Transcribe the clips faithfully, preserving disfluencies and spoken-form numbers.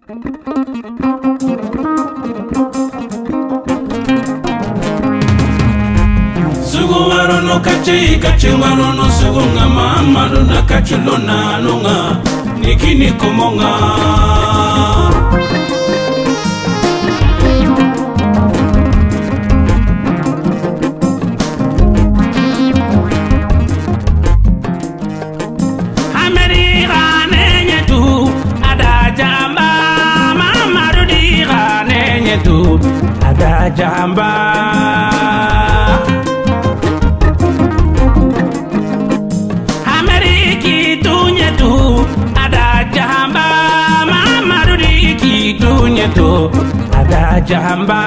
Suguwaro no kachi kachiwaro no sugunga mamaru na kachulona nunga nikini komonga ada jamba Ameriki tunya tu ada jamba Mamariki tunya tu ada jamba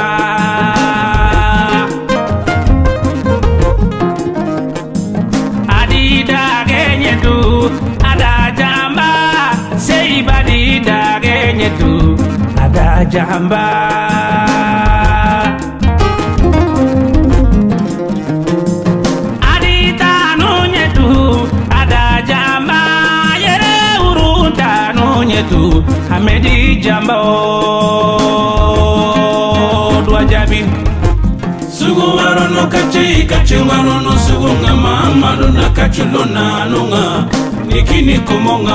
Adida genye tu ada jamba Seibadi da genye tu ada jamba Adita nunye tu ada jamba yere urunta nunye tu Hamedi jamba o dua jabi Suguwaro no kachi kachiwaro no sugunga mamaru na kachulona nunga nikini komonga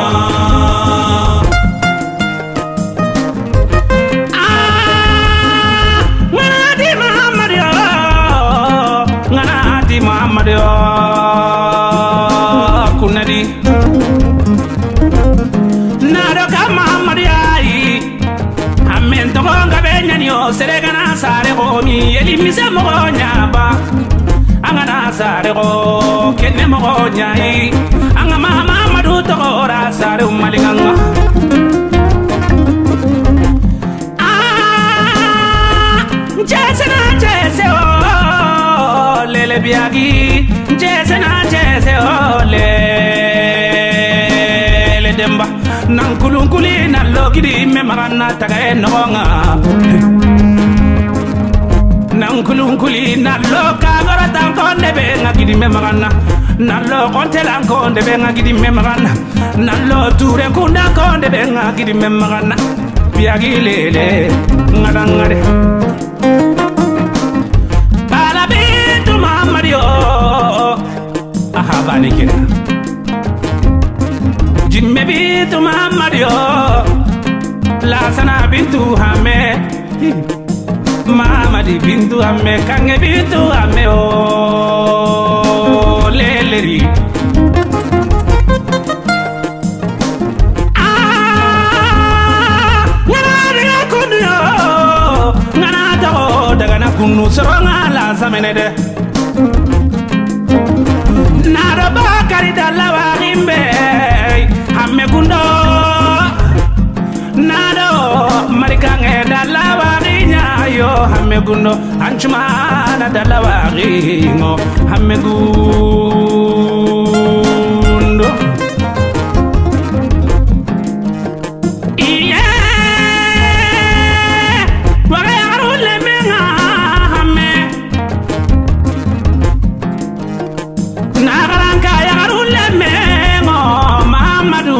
Mario kunadi nado kama mariai amen to nga benyani o seregana sare ko mi eli mise mo nyaba angana sare ko kenne mo nyai anga mama madu to ora sare umalinganga ah jesena jese o lele biagi jese na jese ole le demba nan kulunkuli na logidi me marana taga enonga nan kulunkuli na loka gora tan konde be ngidi me marana na lo konte lan konde be ngidi me marana na lo ture kunda konde be ngidi me marana biagi lele ngadangare Mario aha bani kina jimme bitu Mario la sana bintu hame mama di bintu hame kange bintu hame o leleri ah ngana de kunyo ngana dago daga na kunu soronga la samenede Nado bakari dalla warimbe hamme gundo Nado marikange dalla warinya yo hamme gundo anchumana dalla waringo hamme gundo Iye wage arule menga hamme Nagaranka yagarule mengo Mamadou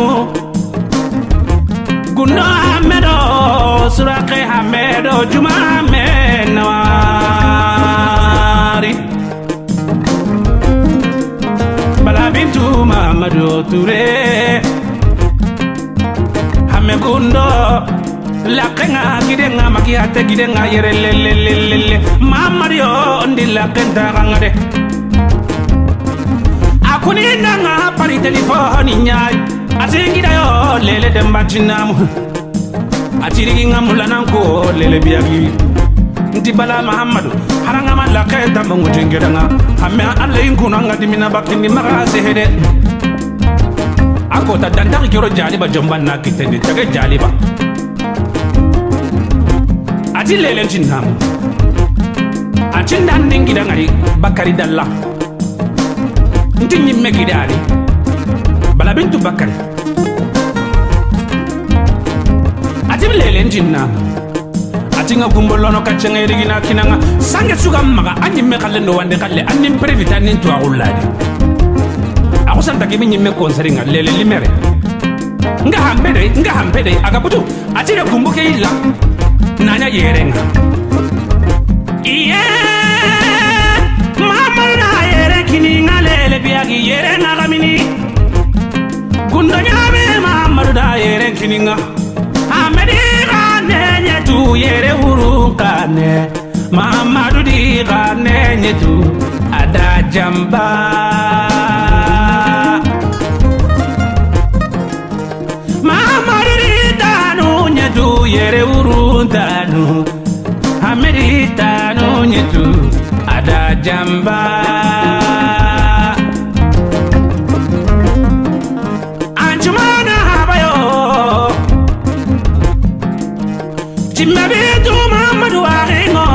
Gundo Hamedo Surake Hamedo Juma Menawari Bala bintu Mamadou Touré Hame Gundo Lakenga gidenga makiyate gidenga yere lelelelele Mamadio ndi lakenta kangade Kuni nanga pari telefoni nyai atingira yo lele demba chinamu atiri ngamula nanko lele biagi ntibala Muhammadu haranga mala kenta mungu tingiranga amma alla inkuna ngadimina bakini magase hede akota dandaki kiro jaliba jomba na kitende tage jaliba ati lele chinamu achinda ndingira ngari bakari dalla Nti nyimme gidari Bala bintu Bakari Ati bilele njinna Ati nga gumbolono kachenga irigina kinanga Sange suga maga Anyimme kalle no wande kalle Anim previta nintu aguladi Ako santa kimi nyimme konseri nga lele limere nga hambede nga hambede agabutu atire kumbuke illa nanya yerenga iye mama na yere kini ngalele biagi yerenga kamini gundo nyame mama da yere kini nga amedi kane nyetu yere urukane mama di kane nyetu ada jamba mama di tanu nyetu yere urutanu amedi tanu nyetu ada jamba anjumana habayo jimabitu mamadu aringo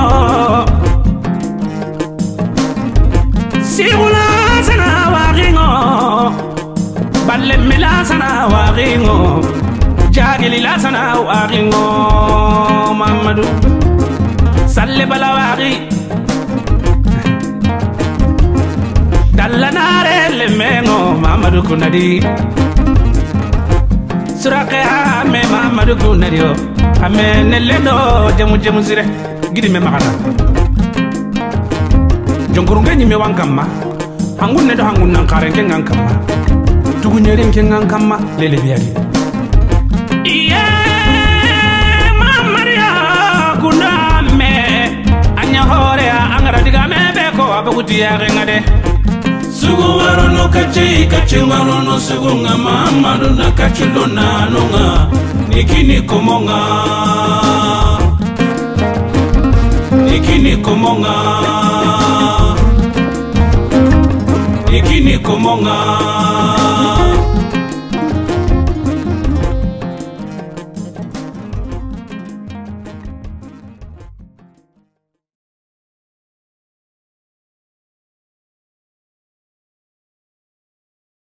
sirula sana waringo balle mila sana waringo jagili la sana waringo mamadu salle bala wari dallanare le mengo mamadu kunadi surake ame mamadu kunadi o ame nelendo jemu jemu sire gidi me makana jongurunge nyime wankamma hangun ne do hangun nan karenke ngankamma tugunyere nke ngankamma lele biagi iye mamaria kuname anya hore angara diga me be ko abaguti ya ngade sugu warono kachi kachi warono sugu nga mamadu na kachulo na nunga nikini komonga nikini komonga ikini komonga